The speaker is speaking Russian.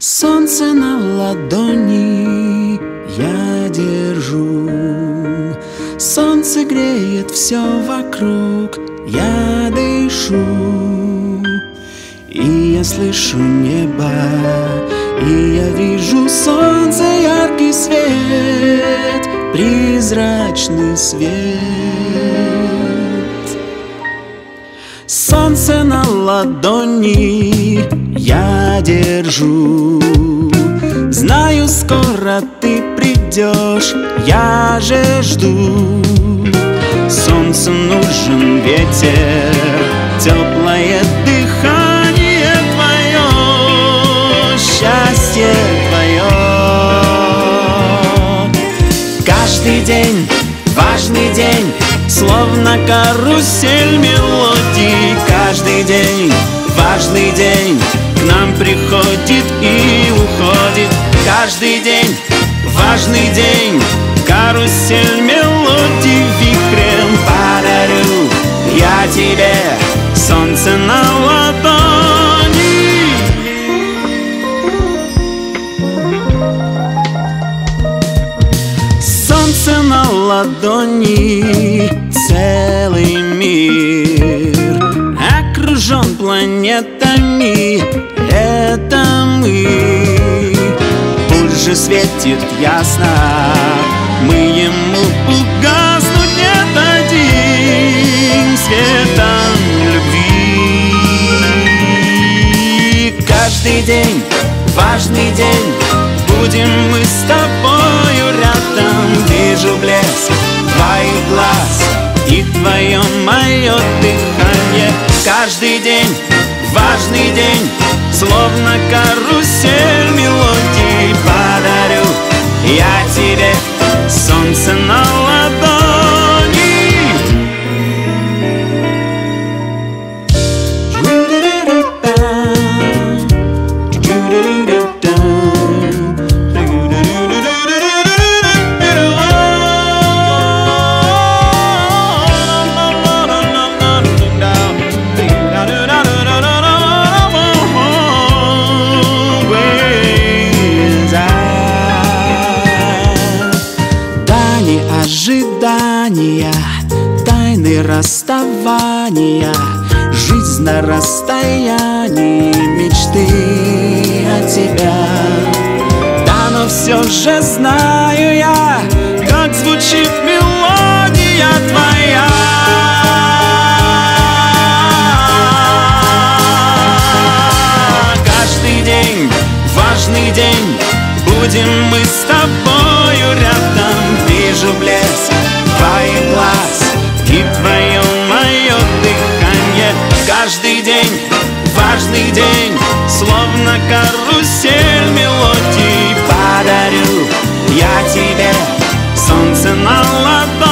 Солнце на ладони я держу. Солнце греет все вокруг, я дышу. И я слышу небо, и я вижу солнце, яркий свет, призрачный свет. Солнце на ладони я держу. Знаю, скоро ты придешь, я же жду. Солнцу нужен ветер, теплое дыхание твое, счастье твое. Каждый день важный день, словно карусель мелодий. Каждый день важный день, к нам приходит и уходит. Каждый день важный день, карусель мелодий вихрем подарю я тебе солнце на ладони. Солнце на ладони, целый мир окружен планетами, это мы. Пусть же светит ясно, мы ему угаснуть не дадим светом любви. Каждый день важный день, будем мы с тобою рядом. Вижу блеск твоих глаз и твое мое дыхание. Каждый день важный день, словно карусель мелодий подарю я тебе солнце на ладони. Ожидания, тайны расставания, жизнь на расстоянии, мечты от тебя. Да, но все же знаю я, как звучит мелодия твоя. Каждый день важный день, будем мы с тобою рядом. Вижу блеск твоих глаз и твое мое дыхание. Каждый день важный день, словно карусель мелодий подарю я тебе солнце на ладони.